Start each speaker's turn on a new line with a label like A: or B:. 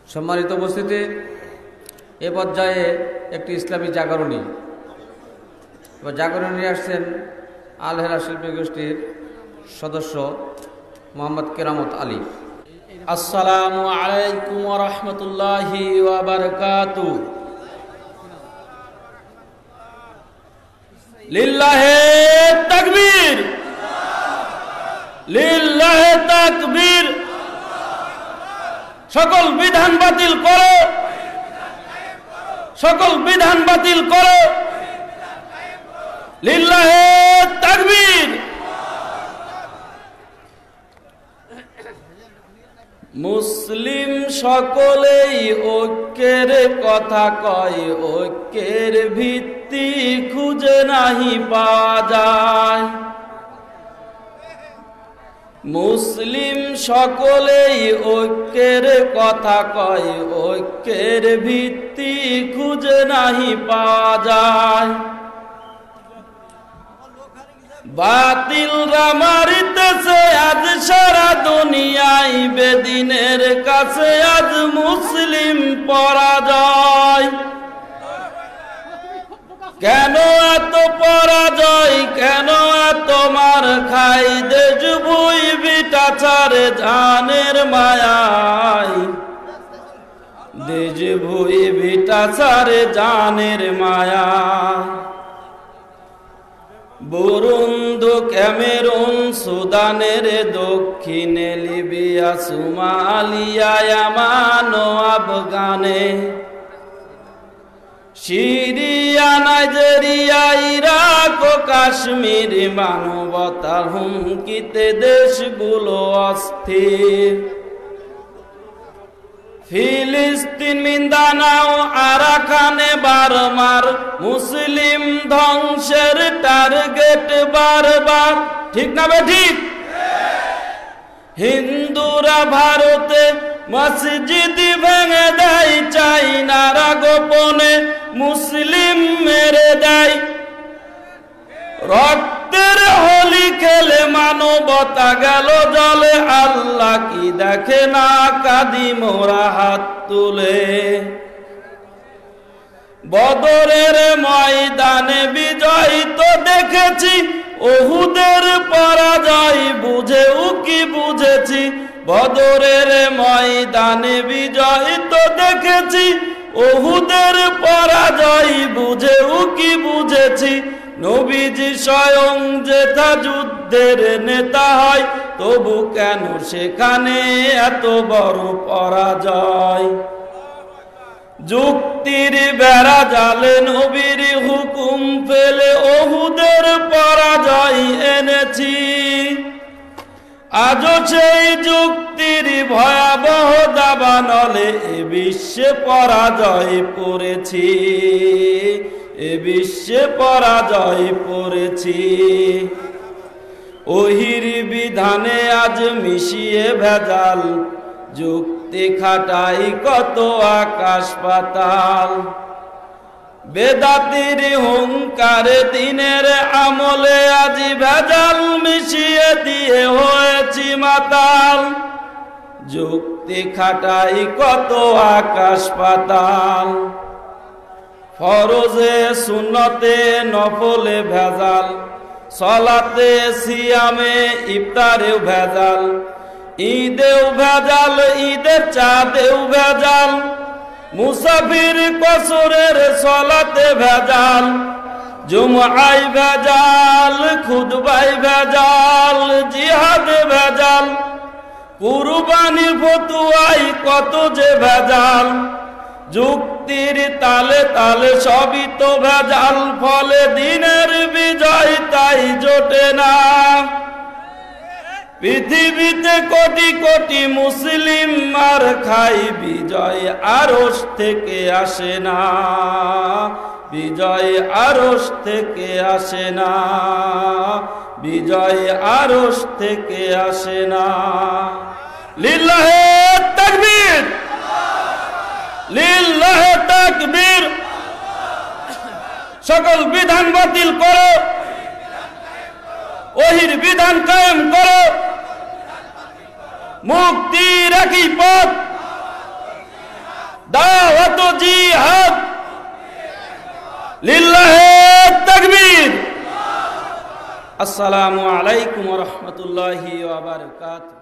A: সম্মানিত উপস্থিতি, এ পর্যায়ে একটি ইসলামী জাগরণী নিয়ে আসছেন আল হেলা শিল্পী গোষ্ঠীর সদস্য মোহাম্মদ কেরামত আলী।
B: আসসালামু আলাইকুম ওয়া রাহমাতুল্লাহি ওয়া বারাকাতুহু। লিল্লাহে তাকবীর, লিল্লাহে তাকবীর। সকল বিধান বাতিল করো, সকল বিধান বাতিল করো। লিল্লাহে তাকবীর। মুসলিম সকলেই ঐক্যের কথা কয়, ঐক্যের ভিত্তি খুঁজে নাহি পাওয়া যায়। মুসলিম সকলেই ঐক্যের কথা কয়, ঐক্যের ভিত্তি খুঁজে নাহি পাওয়া যায়। বাতিলরা মারিতেছে আজ সারা দুনিয়ায়, বেদিনের কাছে আজ মুসলিম পরাজয়। কেন এত পরাজয়, কেন এত মার খাই, দেশ বই বিটাচারে জানের মায়ায়, দেশ বই বিটাচারে জানের মায়ায়। বুরুন্দি, ক্যামেরুন, সুদানের দক্ষিণে, লিবিয়া, সোমালিয়া, ইয়ামান ও আফগানে, সিরিয়া, নাইজেরিয়া, ইরাক ও কাশ্মীর, মানবতার হুমকিতে দেশগুলো অস্থির। ফিলিস্তিন, মিন্দানাও, আরাকানে, বার্মার মুসলিম ধ্বংসের টার্গেট বারবার। ঠিক না বে ঠিক? হিন্দুরা ভারতে মসজিদ ভেঙে দেয়, চাইনারা গোপনে মুসলিম মেরে দেয়। রক্তের হোলি খেলে মানবতা গেল জলে, আল্লাহ কি দেখে না কাঁদি মোরা হাত তুলে। বদরের ময়দানে বিজয় তো দেখেছি, ওহুদের পরাজয় বুঝেও কি বুঝেছি। বদরের ময়দানে বিজয় তো দেখেছি, ওহুদের পরাজয় বুঝেও কি বুঝেছি। নবীজি স্বয়ং যেথা যুদ্ধের নেতা হয়, তবু কেন সেখানে এত বড় পরাজয়। যুক্তির বেড়া জালে নবীর হুকুম ফেলে ওহুদের পরাজয় এনেছি। আজও সেই যুক্তির ভয়াবহ দাবানলে এ বিশ্বে পরাজয় পড়েছি, এ বিশ্বে পরাজয় পড়েছি। ওহির বিধানে আজ মিশিয়ে ভেজাল, যুক্তি খাটাই কত আকাশ পাতাল। বেদাতির হুঙ্কারে দিনের আমলে আজ ভেজাল মিশিয়ে দিয়ে হয়েছি মাতাল। যুক্তি খাটাই কত আকাশ পাতাল। ফরজে সুন্নতে নফলে ভেজাল, সলাতে সিয়ামে ইফতারেও ভেজাল। ঈদেও ভেজাল, ঈদের চাঁদেও ভেজাল। মুসাফির কসরের সলাতে ভেজাল, জুমআয় ভেজাল, খুতবায় ভেজাল, জিহাদে ভেজাল। কুরবানির ফতুয়ায় কত যে ভেজাল। যুক্তির তালে তালে সবই তো ভেজাল, ফলে দিনের বিজয় তাই জোটে না। পৃথিবীতে কোটি কোটি মুসলিম মার খাই, বিজয় আরশ থেকে আসে না, বিজয় আরশ থেকে আসে না, বিজয় আরশ থেকে আসে না। লিল্লাহে তাকবীর, লিল্লাহে তাকবীর। সকল বিধান বাতিল করো, ওহির বিধান কায়েম করো। মুক্তির একই পথ, আসসালামু আলাইকুম ওয়া রাহমাতুল্লাহি ওয়া বারাকাতুহু।